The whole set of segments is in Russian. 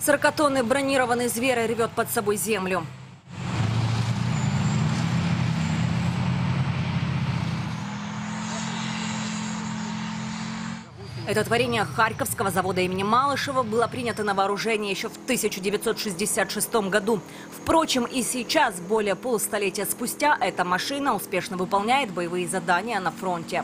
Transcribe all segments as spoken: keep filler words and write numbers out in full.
сорокатонный бронированный зверь рвет под собой землю. Это творение Харьковского завода имени Малышева было принято на вооружение еще в тысяча девятьсот шестьдесят шестом году. Впрочем, и сейчас, более полустолетия спустя, эта машина успешно выполняет боевые задания на фронте.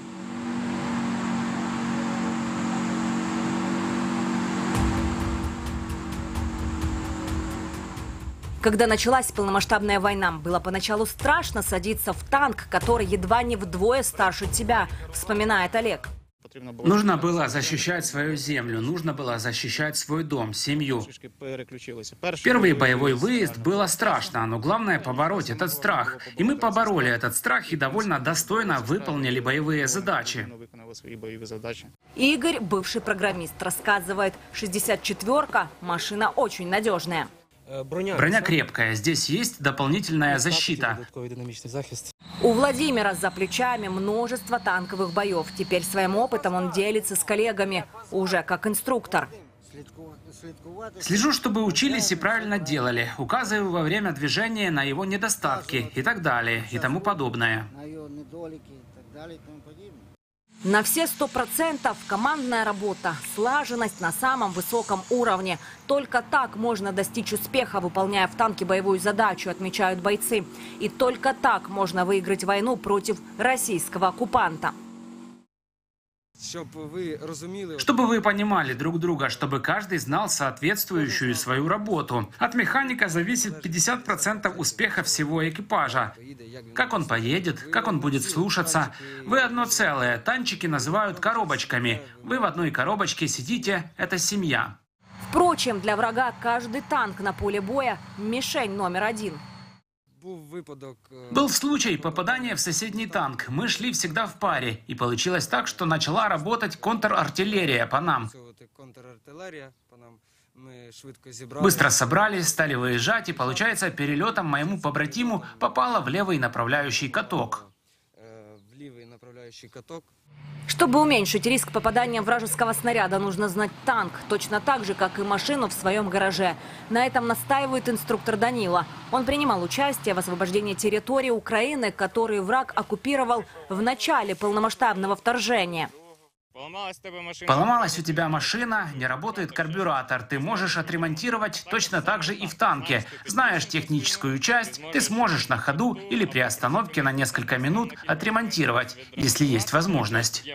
Когда началась полномасштабная война, было поначалу страшно садиться в танк, который едва не вдвое старше тебя, вспоминает Олег. Нужно было защищать свою землю, нужно было защищать свой дом, семью. Первый боевой выезд было страшно, но главное побороть этот страх. И мы побороли этот страх и довольно достойно выполнили боевые задачи. Игорь, бывший программист, рассказывает, шестьдесят четвёрка – машина очень надежная. Броня крепкая, здесь есть дополнительная защита. У Владимира за плечами множество танковых боев. Теперь своим опытом он делится с коллегами, уже как инструктор. Слежу, чтобы учились и правильно делали. Указываю во время движения на его недостатки и так далее, и тому подобное. На все сто процентов командная работа, слаженность на самом высоком уровне. Только так можно достичь успеха, выполняя в танке боевую задачу, отмечают бойцы. И только так можно выиграть войну против российского оккупанта. Чтобы вы понимали друг друга, чтобы каждый знал соответствующую свою работу. От механика зависит пятьдесят процентов успеха всего экипажа. Как он поедет, как он будет слушаться. Вы одно целое. Танчики называют коробочками. Вы в одной коробочке сидите, это семья. Впрочем, для врага каждый танк на поле боя – мишень номер один. Был случай попадания в соседний танк. Мы шли всегда в паре. И получилось так, что начала работать контрартиллерия по нам. Быстро собрались, стали выезжать, и, получается, перелетом моему побратиму попало в левый направляющий каток. Чтобы уменьшить риск попадания вражеского снаряда, нужно знать танк, точно так же, как и машину в своем гараже. На этом настаивает инструктор Данила. Он принимал участие в освобождении территории Украины, которую враг оккупировал в начале полномасштабного вторжения. Поломалась у тебя машина, не работает карбюратор. Ты можешь отремонтировать точно так же и в танке. Знаешь техническую часть, ты сможешь на ходу или при остановке на несколько минут отремонтировать, если есть возможность.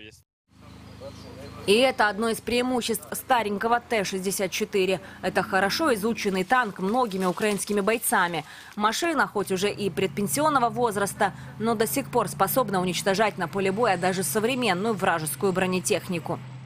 И это одно из преимуществ старенького Т шестьдесят четыре. Это хорошо изученный танк многими украинскими бойцами. Машина, хоть уже и предпенсионного возраста, но до сих пор способна уничтожать на поле боя даже современную вражескую бронетехнику.